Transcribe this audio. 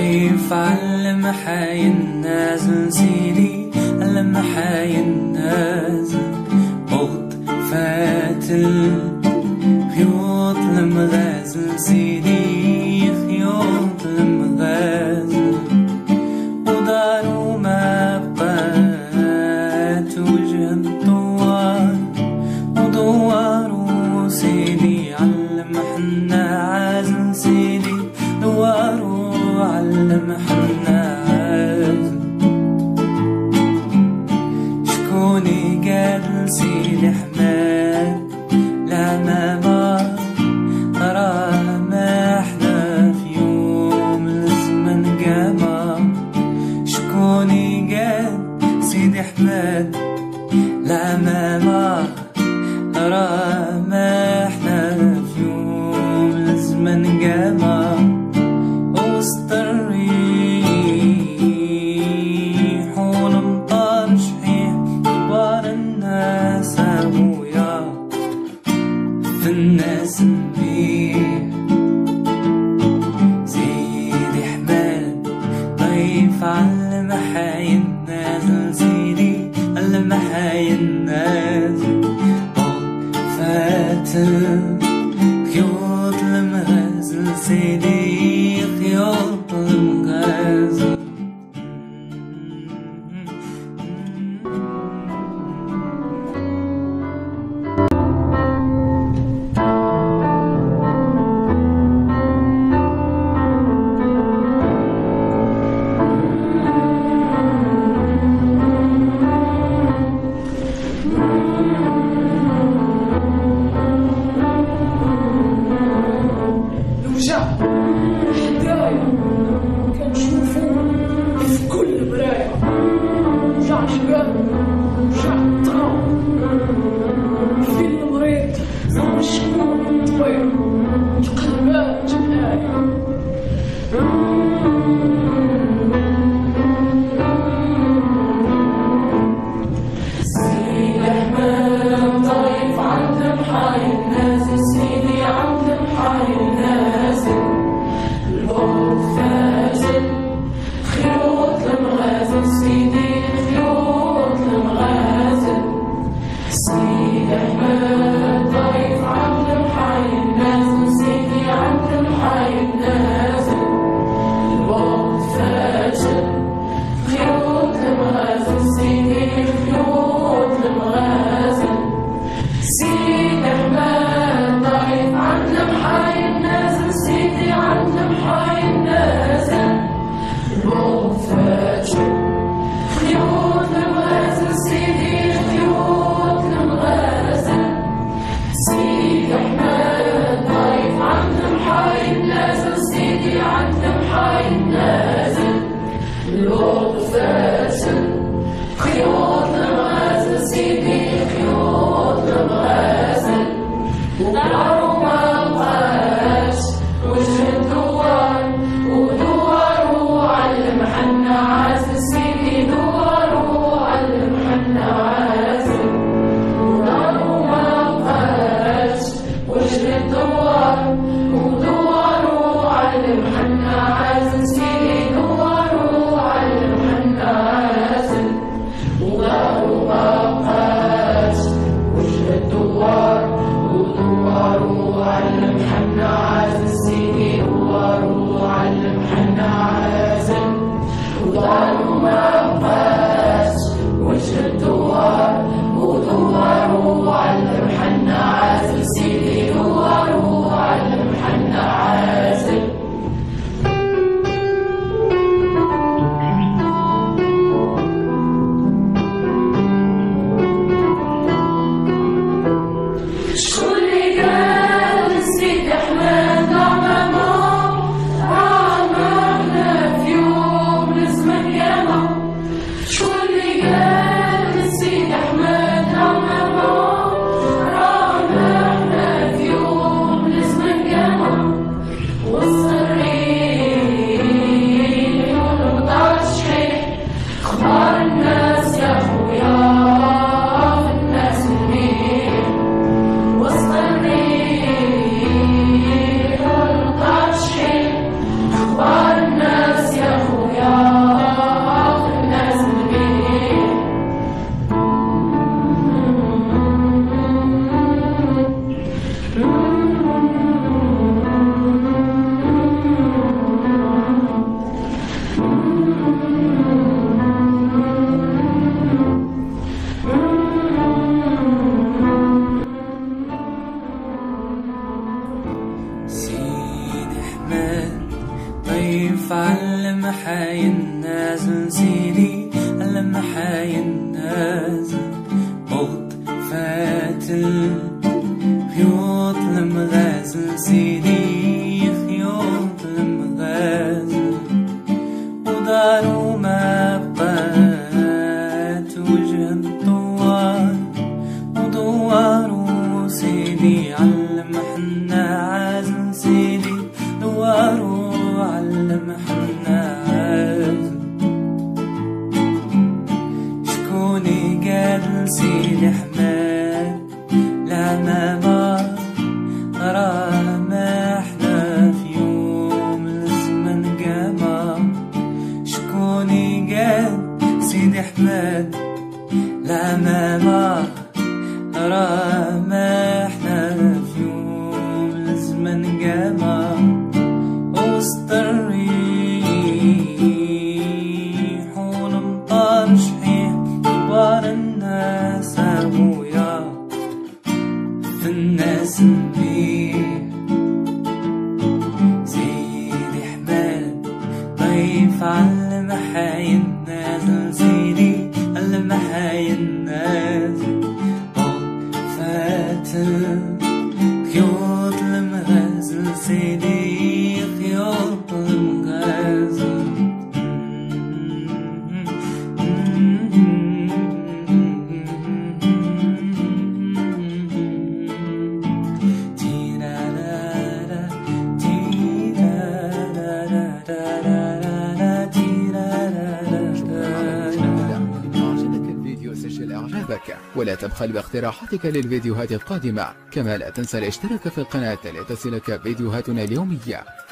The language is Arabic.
ضيف علم حينازل سيدي، علم حينازل بغض فاتل خيوط المغازل سيدي، خيوط المغازل ودارو ما بقات وجه الدوار، ودوارو سيدي علم حنا عازل سيدي، دوارو علم حنا عازل. شكوني قال سيدي حماد لا ما بار ترى ما احنا في يوم الزمن قمر. شكوني قال سيدي حماد لا ما بار ترى ما احنا في يوم الزمن قمر. وسط الريح والامطار شحيح كبار الناس ابويا في الناس نبيح. سيدي حماد ضيف علم حينازل سيدي، علم حينازل فاتل خيوط المغازل سيدي، خيوط المغازل. الوجع لما حينازل سيدي لما حينازل بغض فات الخيوط لما غازل سيدي خيوط لما غازل ودارو ما بقات وجه الدوار ودوارو سيدي علم حنا عازل سيدي دوارو علم حنا عازل شكوني قال سيدي حماد لا ما راه ما احنا في يوم الزمن قمر شكوني قال سيدي حماد لا ما راه ما احنا في يوم الزمن قمر وسط الريح والمطر شحيح كبار الناس ابويا في الناس نبيح سيدي حماد ضيف على المحاين نازل سيدي المحاين نازل فات الخيوط المغازل سيدي خيوط المغازل ولا تبخل باقتراحاتك للفيديوهات القادمة، كما لا تنسى الاشتراك في القناة لتصلك فيديوهاتنا اليومية.